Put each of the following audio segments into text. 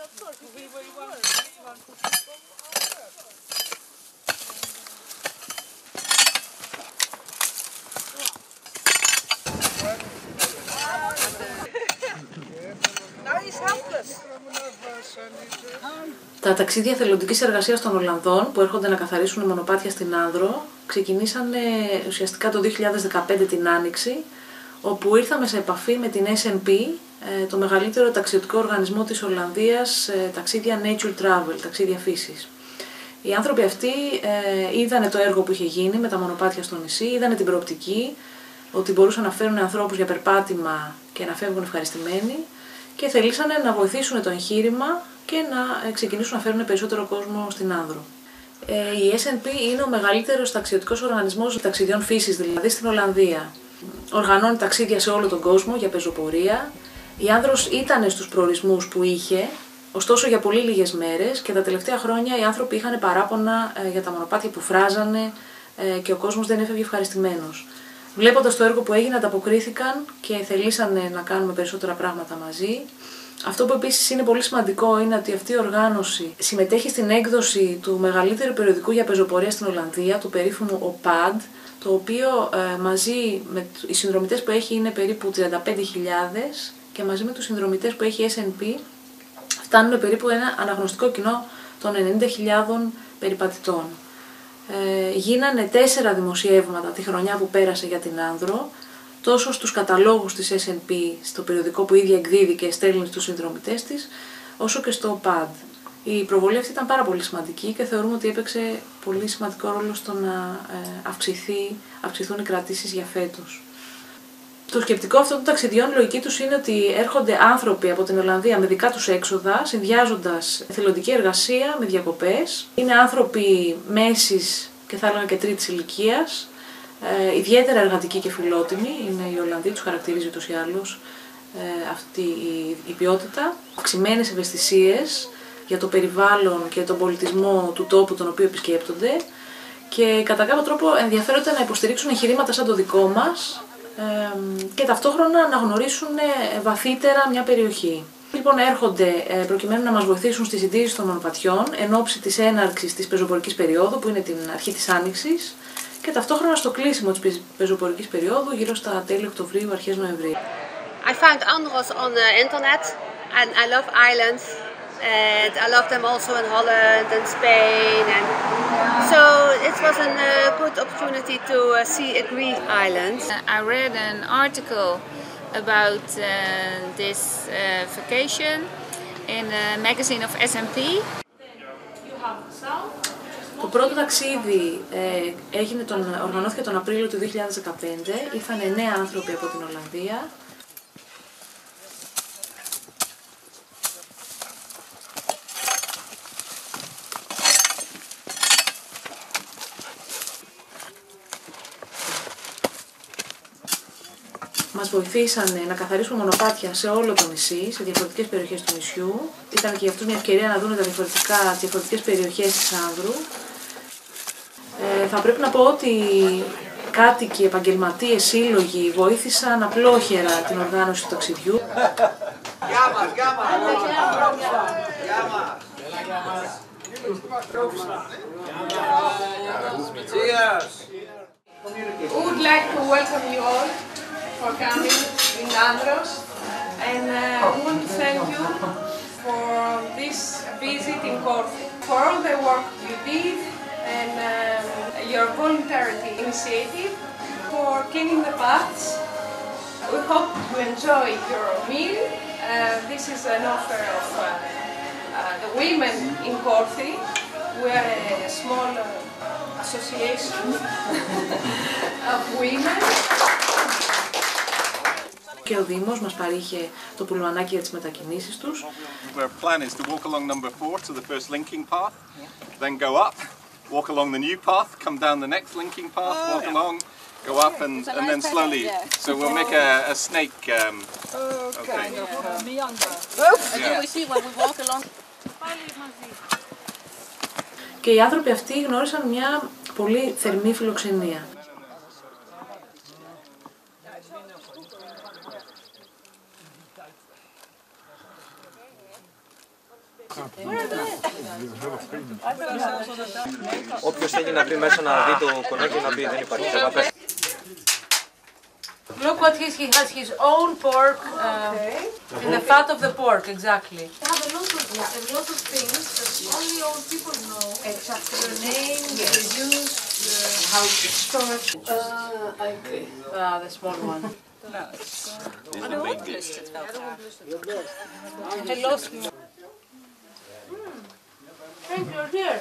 Τα ταξίδια εθελοντικής εργασίας των Ολλανδών που έρχονται να καθαρίσουν μονοπάτια στην Άνδρο ξεκινήσανε ουσιαστικά το 2015 την Άνοιξη, όπου ήρθαμε σε επαφή με την SNP, το μεγαλύτερο ταξιδιωτικό οργανισμό της Ολλανδίας, ταξίδια Nature Travel, ταξίδια φύσης. Οι άνθρωποι αυτοί είδανε το έργο που είχε γίνει με τα μονοπάτια στο νησί, είδανε την προοπτική, ότι μπορούσαν να φέρουν ανθρώπους για περπάτημα και να φεύγουν ευχαριστημένοι και θελήσανε να βοηθήσουν το εγχείρημα και να ξεκινήσουν να φέρουν περισσότερο κόσμο στην Άνδρο. Η SNP είναι ο μεγαλύτερος ταξιδιωτικός οργανισμός ταξιδιών φύσης, δηλαδή στην Ολλανδία. Οργανώνει ταξίδια σε όλο τον κόσμο για πεζοπορία. Η Άνδρος ήταν στους προορισμούς που είχε, ωστόσο για πολύ λίγες μέρες, και τα τελευταία χρόνια οι άνθρωποι είχαν παράπονα για τα μονοπάτια που φράζανε και ο κόσμος δεν έφευγε ευχαριστημένος. Βλέποντας το έργο που έγινε, ανταποκρίθηκαν και θελήσανε να κάνουμε περισσότερα πράγματα μαζί. Αυτό που επίσης είναι πολύ σημαντικό είναι ότι αυτή η οργάνωση συμμετέχει στην έκδοση του μεγαλύτερου περιοδικού για πεζοπορία στην Ολλανδία, του περίφημου OPAD, το οποίο μαζί με οι συνδρομητές που έχει είναι περίπου 35.000 και μαζί με τους συνδρομητές που έχει η SNP φτάνουν περίπου ένα αναγνωστικό κοινό των 90.000 περιπατητών. Γίνανε 4 δημοσιεύματα τη χρονιά που πέρασε για την Άνδρο, τόσο στους καταλόγους της SNP, στο περιοδικό που ίδια εκδίδει και στέλνει στους συνδρομητές της, όσο και στο PAD. Η προβολή αυτή ήταν πάρα πολύ σημαντική και θεωρούμε ότι έπαιξε πολύ σημαντικό ρόλο στο να αυξηθούν οι κρατήσεις για φέτος. Το σκεπτικό αυτών των ταξιδιών, η λογική τους είναι ότι έρχονται άνθρωποι από την Ολλανδία με δικά τους έξοδα, συνδυάζοντας εθελοντική εργασία με διακοπές. Είναι άνθρωποι μέσης και θα έλεγα και τρίτης ηλικίας, ιδιαίτερα εργατικοί και φιλότιμοι, είναι οι Ολλανδοί, τους χαρακτηρίζει ούτως ή άλλως αυτή η ποιότητα. Αυξημένες ευαισθησίες για το περιβάλλον και τον πολιτισμό του τόπου τον οποίο επισκέπτονται και κατά κάποιο τρόπο ενδιαφέρονται να υποστηρίξουν εγχειρήματα σαν το δικό μας και ταυτόχρονα να γνωρίσουν βαθύτερα μια περιοχή. Λοιπόν, έρχονται προκειμένου να μας βοηθήσουν στη συντήρηση των μονοπατιών εν ώψη της έναρξης της πεζοπορικής περίοδου, που είναι την αρχή της Άνοιξης, και ταυτόχρονα στο κλείσιμο της πεζοπορικής περίοδου, γύρω στα τέλη Οκτωβρίου, αρχές Νοεμβρίου. I found Andros on the internet and I love islands. And I love them also in Holland and Spain, and so it was a good opportunity to see a Greek island. I read an article about this vacation in the magazine of SNP. Το πρώτο ταξίδι οργανώθηκε τον Απρίλιο του 2015, ήρθαν 9 άνθρωποι από την Ολλανδία. Μας βοηθήσανε να καθαρίσουμε μονοπάτια σε όλο το νησί, σε διαφορετικές περιοχές του νησιού. Ήταν και για αυτούς μια ευκαιρία να δουν τις διαφορετικές περιοχές της Άνδρου. Θα πρέπει να πω ότι κάτοικοι, επαγγελματίες, σύλλογοι βοήθησαν απλόχερα την οργάνωση του ταξιδιού. We would like to welcome you all for coming in Andros, and we want to thank you for this visit in Corfu, for all the work you did and your voluntary initiative, for cleaning the paths. We hope you enjoy your meal. This is an offer of the women in Corfu. We are a small association of women. Και ο Δήμος μας παρήχε το πουλμανάκι για τις μετακινήσεις τους. Our plan is to walk along number 4 to the first linking path, then go up, walk along the new path, come down the next linking path, walk along, go up and then slowly. So we'll make a snake. Okay. Και οι άνθρωποι αυτοί γνώρισαν μια πολύ θερμή φιλοξενία. Όποιος θέλει να μπει μέσα να δει το κονάκι να μπει, δεν υπάρχει θέμα. Look what he has his own pork in the fat of the pork, exactly. I have a lot of things that only old people know. Exactly. Your name, your use, how to start. Okay. The small one. Hello. Thank you, dear.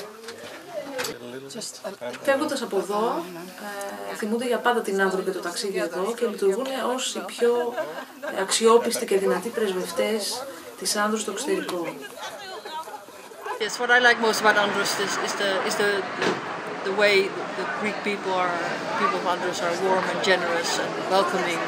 Φεύγοντας από εδώ, θυμούνται για πάντα την Άνδρο και το ταξίδι εδώ και λειτουργούν ως οι πιο αξιόπιστοι και δυνατοί πρεσβευτές της Άνδρου στο εξωτερικό. Yes, what I like most about Andros is the way the Greek people of Andros are warm and generous and welcoming,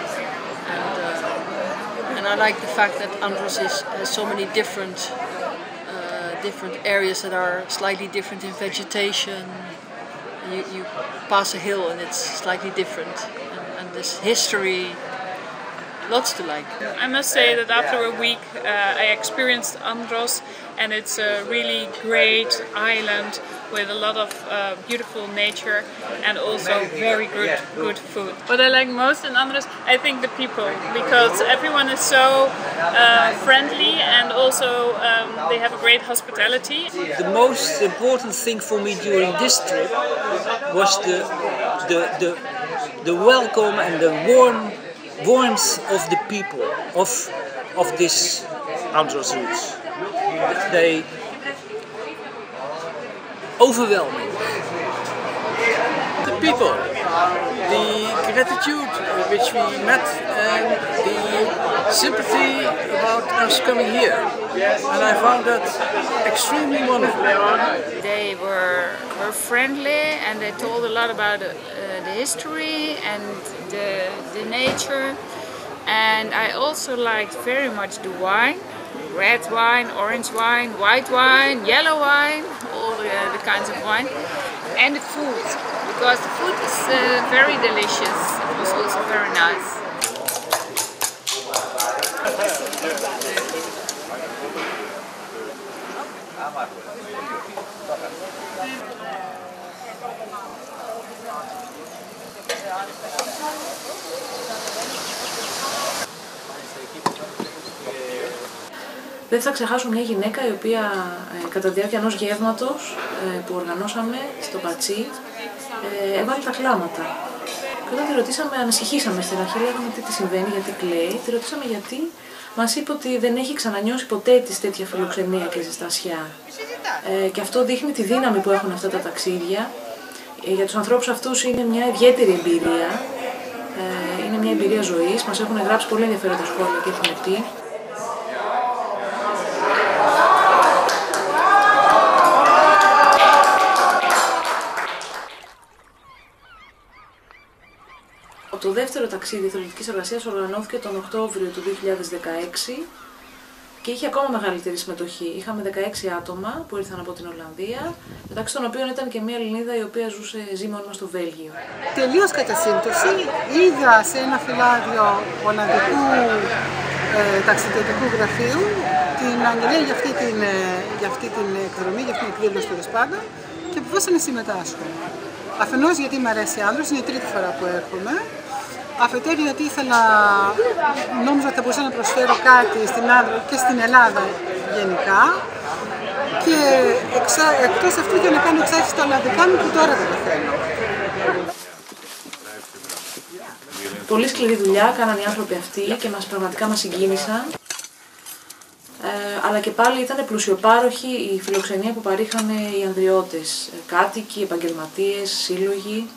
and I like the fact that Andros has so many different areas that are slightly different in vegetation. You pass a hill and it's slightly different, and this history, lots to like. I must say that after a week I experienced Andros, and it's a really great island with a lot of beautiful nature and also very good food. What I like most in Andros, I think the people, because everyone is so friendly and also they have a great hospitality. The most important thing for me during this trip was the welcome and the warmth of the people of this Andros route. They overwhelming. The people, the gratitude which we met, and the sympathy about us coming here, and I found that extremely wonderful. They were friendly and they told a lot about the history and the nature, and I also liked very much the wine. Red wine, orange wine, white wine, yellow wine, all the kinds of wine, and the food, because the food is very delicious. It was also very nice. Δεν θα ξεχάσω μια γυναίκα η οποία κατά τη διάρκεια ενός γεύματος που οργανώσαμε στο Πατσί έβαλε τα κλάματα. Και όταν τη ρωτήσαμε, ανησυχήσαμε στην αρχή, λέγαμε τι συμβαίνει, γιατί κλαίει. Τη ρωτήσαμε γιατί, μας είπε ότι δεν έχει ξανανιώσει ποτέ της τέτοια φιλοξενία και ζεστασιά. Και αυτό δείχνει τη δύναμη που έχουν αυτά τα ταξίδια. Για τους ανθρώπους αυτούς είναι μια ιδιαίτερη εμπειρία. Είναι μια εμπειρία ζωής. Μας έχουν γράψει πολύ ενδιαφέροντα σχόλια και έχουν πει. Το δεύτερο ταξίδι εθελοντικής εργασίας οργανώθηκε τον Οκτώβριο του 2016 και είχε ακόμα μεγαλύτερη συμμετοχή. Είχαμε 16 άτομα που ήρθαν από την Ολλανδία, μεταξύ των οποίων ήταν και μια Ελληνίδα η οποία ζει μόνιμα στο Βέλγιο. Τελείως κατά σύμπτωση, είδα σε ένα φυλάδιο Ολλανδικού ταξιδιωτικού γραφείου την αγγελία για αυτή την εκδρομή, για αυτήν την εκδήλωση του Δεσπάντα και αποφάσισα να συμμετάσχω. Αφενός γιατί μου αρέσει Άνδρος, είναι η τρίτη φορά που έρχομαι. Αφετέρου γιατί νόμιζα ότι θα μπορούσα να προσφέρω κάτι στην Άνδρο και στην Ελλάδα γενικά. Και εκτός αυτού για να κάνω εξάρτηση στα Ολλανδικά μου που τώρα δεν το θέλω. Πολύ σκληρή δουλειά κάναν οι άνθρωποι αυτοί και πραγματικά μας συγκίνησαν. Αλλά και πάλι ήταν πλουσιοπάροχη η φιλοξενία που παρήχαν οι ανδριώτες, κάτοικοι, επαγγελματίες, σύλλογοι.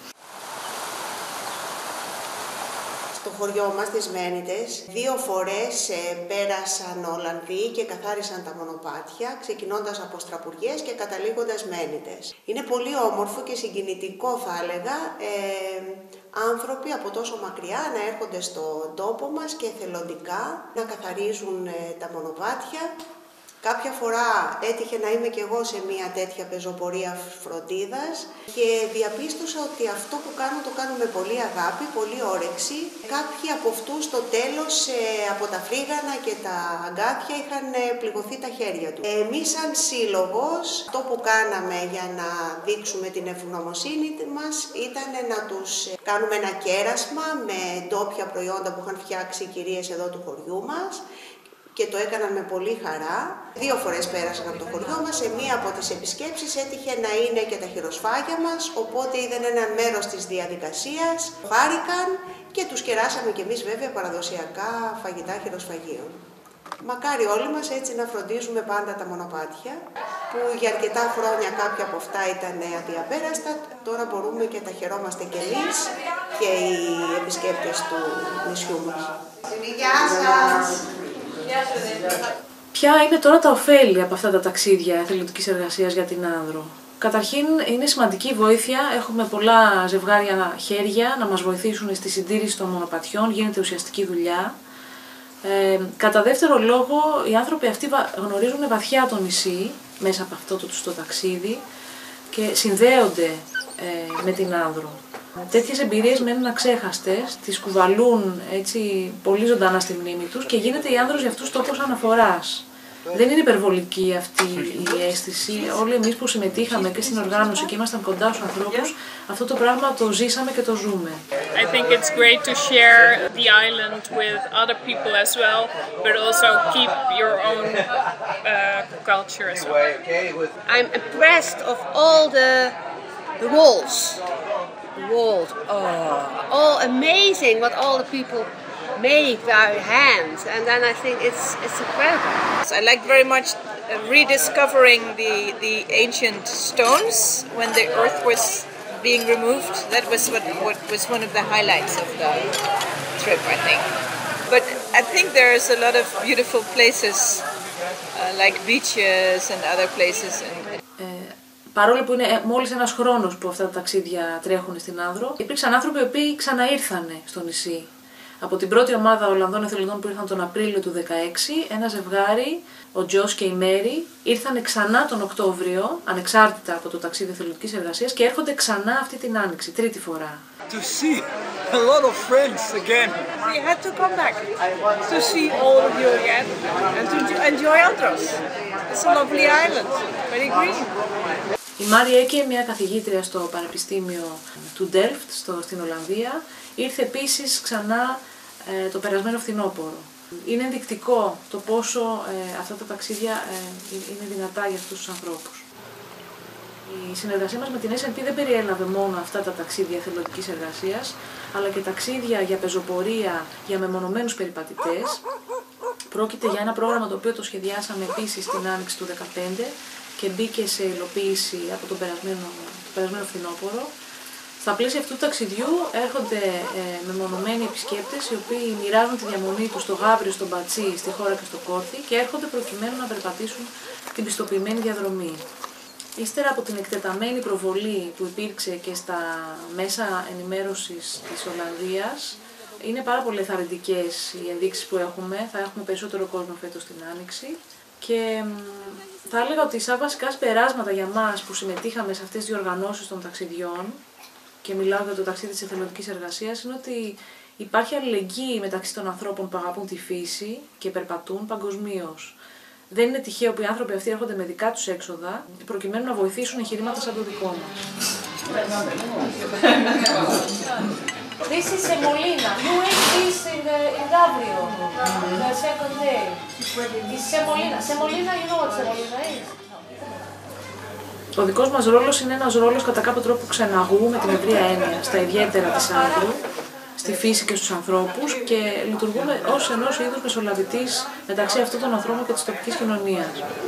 Στο χωριό μας, τις Μένιτες, 2 φορές πέρασαν Ολλανδοί και καθάρισαν τα μονοπάτια, ξεκινώντας από Στραπουριές και καταλήγοντας Μένιτες. Είναι πολύ όμορφο και συγκινητικό, θα έλεγα, άνθρωποι από τόσο μακριά να έρχονται στον τόπο μας και εθελοντικά να καθαρίζουν τα μονοπάτια Κάποια φορά έτυχε να είμαι κι εγώ σε μια τέτοια πεζοπορία φροντίδας και διαπίστωσα ότι αυτό που το κάνω με πολύ αγάπη, πολύ όρεξη. Κάποιοι από αυτούς στο τέλος από τα φρίγανα και τα αγκάθια είχαν πληγωθεί τα χέρια τους. Εμείς σαν σύλλογος, αυτό που κάναμε για να δείξουμε την ευγνωμοσύνη μας ήταν να τους κάνουμε ένα κέρασμα με ντόπια προϊόντα που είχαν φτιάξει οι κυρίες εδώ του χωριού μας. Και το έκαναν με πολύ χαρά. 2 φορές πέρασαν από το χωριό μας. Σε μία από τις επισκέψεις έτυχε να είναι και τα χειροσφάγια μας, οπότε είδαν ένα μέρος της διαδικασίας, χάρηκαν και τους κεράσαμε κι εμείς βέβαια παραδοσιακά φαγητά χειροσφαγίων. Μακάρι όλοι μας έτσι να φροντίζουμε πάντα τα μονοπάτια, που για αρκετά χρόνια κάποια από αυτά ήταν αδιαπέραστα, τώρα μπορούμε και τα χαιρόμαστε κι εμείς και οι επισκέπτες του νησιού μας. Γεια σας! Ποια είναι τώρα τα ωφέλη από αυτά τα ταξίδια εθελοντικής εργασίας για την Άνδρο? Καταρχήν είναι σημαντική βοήθεια, έχουμε πολλά ζευγάρια χέρια να μας βοηθήσουν στη συντήρηση των μονοπατιών, γίνεται ουσιαστική δουλειά. Κατά δεύτερο λόγο, οι άνθρωποι αυτοί γνωρίζουν βαθιά το νησί μέσα από αυτό το ταξίδι και συνδέονται με την Άνδρο. Τέτοιες εμπειρίες μένουν αξέχαστες, τις κουβαλούν έτσι πολύ ζωντανά στη μνήμη τους και γίνεται η Άνδρος για αυτούς τόπος αναφοράς. Δεν είναι υπερβολική αυτή η αίσθηση. Όλοι εμείς που συμμετείχαμε και στην οργάνωση και ήμασταν κοντά στους ανθρώπους, αυτό το πράγμα το ζήσαμε και το ζούμε. I think it's great to share the island with other people as well, but also keep your own culture as well. I'm impressed of all the walls. All amazing what all the people make with our hands, and then I think it's incredible. I like very much rediscovering the ancient stones when the earth was being removed. That was what was one of the highlights of the trip, I think. But I think there's a lot of beautiful places like beaches and other places. Παρόλο που είναι μόλις ένας χρόνος που αυτά τα ταξίδια τρέχουν στην Άνδρο, υπήρξαν άνθρωποι οι οποίοι ξαναήρθανε στο νησί. Από την πρώτη ομάδα Ολλανδών εθελοντών που ήρθαν τον Απρίλιο του 2016, ένα ζευγάρι, ο Τζος και η Μέρι, ήρθανε ξανά τον Οκτώβριο, ανεξάρτητα από το ταξίδι εθελοντικής εργασίας, και έρχονται ξανά αυτή την Άνοιξη, τρίτη φορά. To see a lot of friends again. We had to come back to see all of you again and to enjoy Andros. It's a lovely island, very green. Η Μάρι Έκε, μια καθηγήτρια στο Πανεπιστήμιο του Delft στην Ολλανδία, ήρθε επίσης ξανά το περασμένο φθινόπωρο. Είναι ενδεικτικό το πόσο αυτά τα ταξίδια είναι δυνατά για αυτούς τους ανθρώπους. Η συνεργασία μας με την S&P δεν περιέλαβε μόνο αυτά τα ταξίδια εθελοντικής εργασίας, αλλά και ταξίδια για πεζοπορία για μεμονωμένους περιπατητές. Πρόκειται για ένα πρόγραμμα το οποίο το σχεδιάσαμε επίσης την Άνοιξη του 2015 και μπήκε σε υλοποίηση από το περασμένο φθινόπωρο. Στα πλαίσια αυτού του ταξιδιού έρχονται μεμονωμένοι επισκέπτες οι οποίοι μοιράζουν τη διαμονή τους στο Γάβριο, στον Πατσί, στη Χώρα και στο Κόρθι και έρχονται προκειμένου να περπατήσουν την πιστοποιημένη διαδρομή. Ύστερα από την εκτεταμένη προβολή που υπήρξε και στα μέσα ενημέρωσης της Ολλανδίας, είναι πάρα πολύ ενθαρρυντικές οι ενδείξεις που έχουμε. Θα έχουμε περισσότερο κόσμο φέτος στην Άνοιξη και θα έλεγα ότι σαν βασικά συμπεράσματα για μας που συμμετείχαμε σε αυτές τις διοργανώσεις των ταξιδιών, και μιλάω για το ταξίδι της εθελοντικής εργασίας, είναι ότι υπάρχει αλληλεγγύη μεταξύ των ανθρώπων που αγαπούν τη φύση και περπατούν παγκοσμίως. Δεν είναι τυχαίο που οι άνθρωποι αυτοί έρχονται με δικά τους έξοδα προκειμένου να βοηθήσουν εγχειρήματα σαν το δικό μας. This is semolina. You ate this in Gavrio, the second day. This semolina. Semolina, you know what semolina is? Ο δικός μας ρόλος είναι ένας ρόλος κατά κάποιο τρόπο ξεναγού με την ευρεία έννοια στα ιδιαίτερα της Άνδρου, στη φύση και στους ανθρώπους και λειτουργούμε ως ενός είδους μεσολαβητής μεταξύ αυτών των ανθρώπων και της τοπικής κοινωνίας.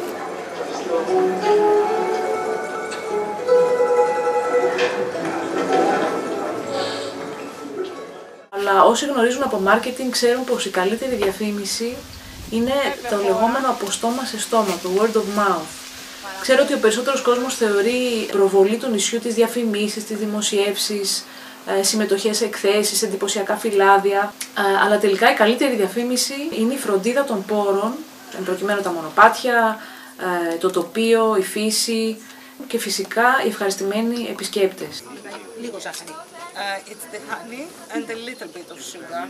Αλλά όσοι γνωρίζουν από μάρκετινγκ ξέρουν πως η καλύτερη διαφήμιση είναι το λεγόμενο από στόμα σε στόμα, το word of mouth. Ξέρω ότι ο περισσότερος κόσμος θεωρεί προβολή του νησιού τις διαφημίσεις, τις δημοσιεύσεις, συμμετοχές σε εκθέσεις, εντυπωσιακά φυλάδια, αλλά τελικά η καλύτερη διαφήμιση είναι η φροντίδα των πόρων εν προκειμένου τα μονοπάτια, το τοπίο, η φύση και φυσικά οι ευχαριστημένοι επισκέπτες. Λίγο ζάχαρη. It's the honey and a little bit of sugar.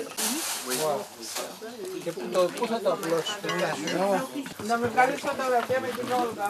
Και πού θα το απλώσεις? Να με βγάλεις φωτογραφία με την Όλγα.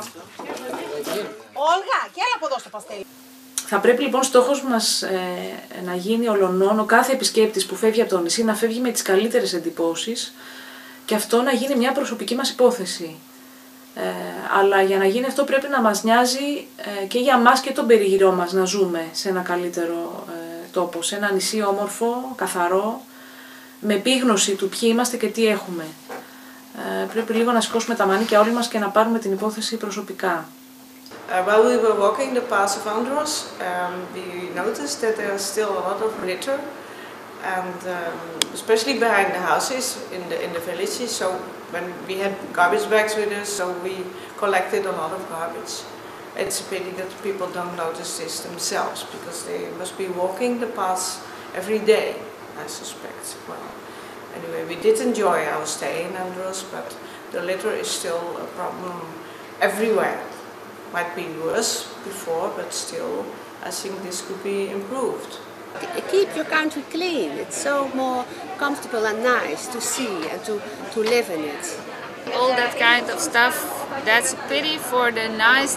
Όλγα, και έλα από εδώ στο παστέλι. Θα πρέπει λοιπόν στόχος μας να γίνει ολονών ο κάθε επισκέπτης που φεύγει από το νησί να φεύγει με τις καλύτερες εντυπώσεις και αυτό να γίνει μια προσωπική μας υπόθεση. Αλλά για να γίνει αυτό πρέπει να μας νοιάζει και για μας και τον περιγυρό μας να ζούμε σε ένα καλύτερο τόπο, σε ένα νησί όμορφο, καθαρό, με επίγνωση του ποιοι είμαστε και τι έχουμε. Πρέπει λίγο να σηκώσουμε τα μανίκια όλοι μας και να πάρουμε την υπόθεση προσωπικά. While we were walking the paths of Andros, we noticed that there is still a lot of litter, and especially behind the houses in the villages. So when we had garbage bags with us, so we collected a lot of garbage. It's a pity that people don't notice this themselves because they must be walking the paths every day, I suspect. Well, anyway, we did enjoy our stay in Andros, but the litter is still a problem everywhere. Might be worse before, but still, I think this could be improved. Keep your country clean. It's so more comfortable and nice to see and to live in it. All that kind of stuff, that's a pity for the nice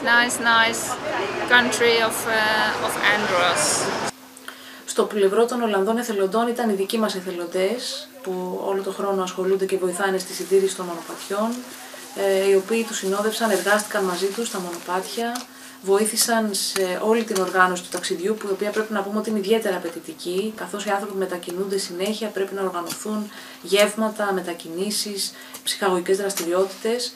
country of Andros. Στο πλευρό των Ολλανδών εθελοντών ήταν οι δικοί μας εθελοντές που όλο τον χρόνο ασχολούνται και βοηθάνε στη συντήρηση των μονοπατιών, οι οποίοι τους συνόδευσαν, εργάστηκαν μαζί τους στα μονοπάτια, βοήθησαν σε όλη την οργάνωση του ταξιδιού, που η οποία πρέπει να πούμε ότι είναι ιδιαίτερα απαιτητική, καθώς οι άνθρωποι μετακινούνται συνέχεια, πρέπει να οργανωθούν γεύματα, μετακινήσεις, ψυχαγωγικές δραστηριότητες.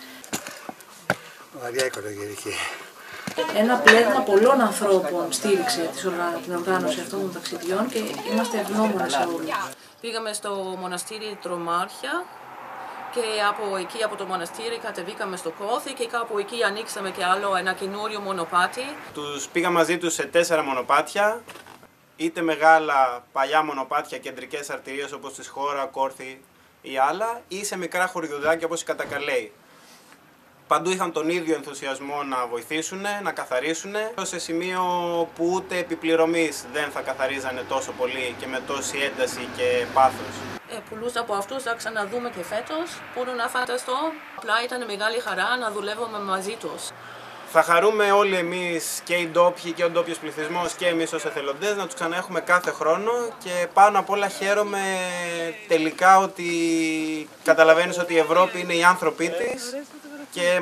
Βαριά οικογενειακή. Ένα πλέγμα πολλών ανθρώπων στήριξε την οργάνωση αυτών των ταξιδιών και είμαστε ευγνώμονες σε όλους. Πήγαμε στο μοναστήρι Τρομάρχια και από εκεί, από το μοναστήρι, κατεβήκαμε στο Κώθη και κάπου εκεί ανοίξαμε και άλλο ένα καινούριο μονοπάτι. Τους πήγα μαζί τους σε 4 μονοπάτια, είτε μεγάλα παλιά μονοπάτια, κεντρικές αρτηρίες όπως τη Χώρα, Κόρθη ή άλλα, ή σε μικρά χωριουδάκια όπως η Κατακαλέη. Παντού είχαν τον ίδιο ενθουσιασμό να βοηθήσουν, να καθαρίσουν, σε σημείο που ούτε επιπληρωμής δεν θα καθαρίζανε τόσο πολύ και με τόση ένταση και πάθος. Πολλούς από αυτούς θα ξαναδούμε και φέτος, μπορώ να φανταστώ. Απλά ήταν μεγάλη χαρά να δουλεύουμε μαζί τους. Θα χαρούμε όλοι εμείς, και οι ντόπιοι και ο ντόπιος πληθυσμός και εμείς ως εθελοντές, να τους ξαναέχουμε κάθε χρόνο και πάνω απ' όλα χαίρομαι τελικά ότι καταλαβαίνεις ότι η Ευρώπη είναι οι άνθρωποι της και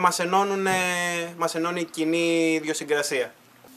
μας ενώνει η κοινή ιδιοσυγκρασία.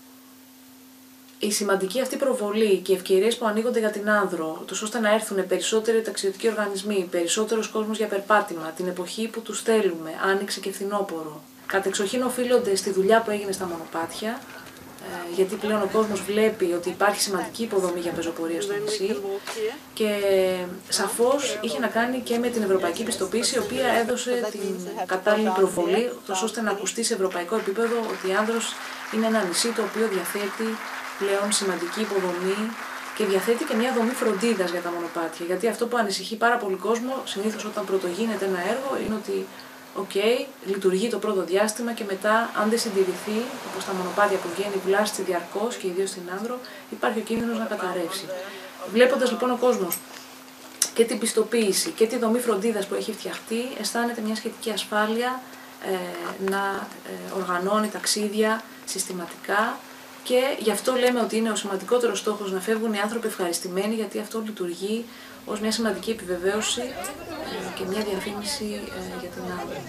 Η σημαντική αυτή προβολή και οι ευκαιρίες που ανοίγονται για την Άνδρο, ώστε να έρθουν περισσότεροι ταξιδιωτικοί οργανισμοί, περισσότερος κόσμος για περπάτημα, την εποχή που τους θέλουμε, άνοιξη και φθινόπωρο, κατεξοχήν οφείλονται στη δουλειά που έγινε στα μονοπάτια, γιατί πλέον ο κόσμος βλέπει ότι υπάρχει σημαντική υποδομή για πεζοπορία στο νησί και σαφώς είχε να κάνει και με την ευρωπαϊκή πιστοποίηση, η οποία έδωσε την κατάλληλη προβολή, ώστε να ακουστεί σε ευρωπαϊκό επίπεδο ότι η Άνδρος είναι ένα νησί το οποίο διαθέτει πλέον σημαντική υποδομή και διαθέτει και μια δομή φροντίδας για τα μονοπάτια. Γιατί αυτό που ανησυχεί πάρα πολύ κόσμο συνήθως όταν πρωτογίνεται ένα έργο είναι ότι λειτουργεί το πρώτο διάστημα και μετά, αν δεν συντηρηθεί, όπως τα μονοπάτια που βγαίνει βλάστη διαρκώς και ιδίως στην Άνδρο, υπάρχει ο κίνδυνος να καταρρεύσει. Βλέποντας λοιπόν ο κόσμος και την πιστοποίηση και τη δομή φροντίδας που έχει φτιαχτεί, αισθάνεται μια σχετική ασφάλεια να οργανώνει ταξίδια συστηματικά. Και γι' αυτό λέμε ότι είναι ο σημαντικότερος στόχος να φεύγουν οι άνθρωποι ευχαριστημένοι, γιατί αυτό λειτουργεί ως μια σημαντική επιβεβαίωση και μια διαφήμιση για την Άνδρο.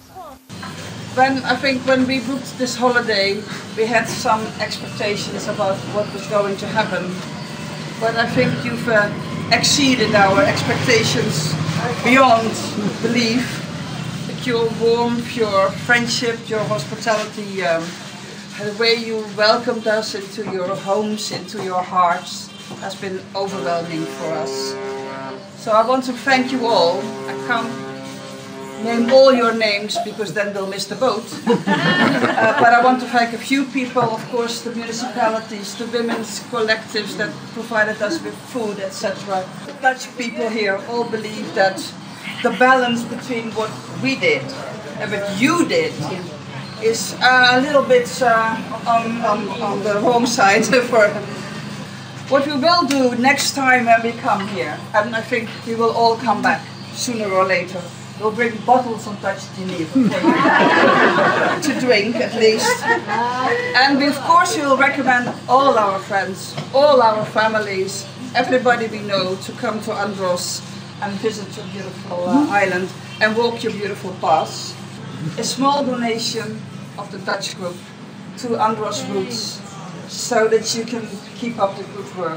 I think when we booked this holiday, we had some expectations about what was going to happen. But I think you've exceeded our expectations beyond belief. Your warmth, your friendship, your hospitality, the way you welcomed us into your homes, into your hearts, has been overwhelming for us. So I want to thank you all. I can't name all your names because then they'll miss the boat. But I want to thank a few people, of course, the municipalities, the women's collectives that provided us with food, etc. The Dutch people here all believe that the balance between what we did and what you did is a little bit on the wrong side. For what we will do next time when we come here, and I think we will all come back sooner or later. We'll bring bottles of Dutch Geneva to drink at least. And we, of course, we will recommend all our friends, all our families, everybody we know to come to Andros and visit your beautiful island and walk your beautiful paths. A small donation of the Dutch group to Andros Roots so that you can keep up the good work.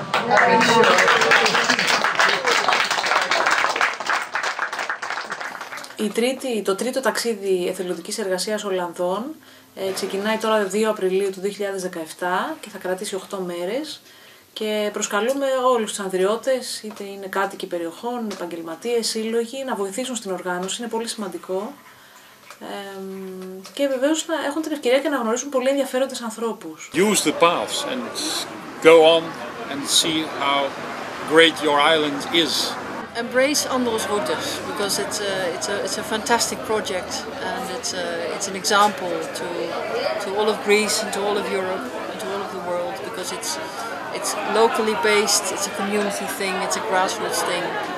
Το τρίτο ταξίδι εθελοντικής εργασίας Ολλανδών ξεκινάει τώρα 2 Απριλίου του 2017 και θα κρατήσει 8 μέρες και προσκαλούμε όλους τους ανδριώτες, είτε είναι κάτοικοι περιοχών, επαγγελματίες, σύλλογοι, να βοηθήσουν στην οργάνωση, είναι πολύ σημαντικό και βεβαίως να έχουν την ευκαιρία και να γνωρίσουν πολύ ενδιαφέροντες ανθρώπους. Use the paths and go on and see how great your island is. Embrace Andros Routes because it's a fantastic project and it's an example to all of Greece and to all of Europe and to all of the world because it's locally based, it's a community thing, it's a grassroots thing.